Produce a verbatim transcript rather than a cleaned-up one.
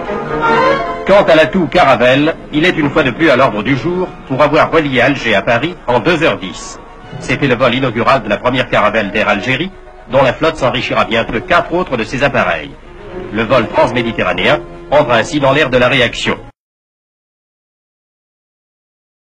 Quant à l'atout Caravelle, il est une fois de plus à l'ordre du jour pour avoir relié Alger à Paris en deux heures dix. C'était le vol inaugural de la première Caravelle d'Air Algérie, dont la flotte s'enrichira bientôt de quatre autres de ses appareils. Le vol transméditerranéen entre ainsi dans l'ère de la réaction.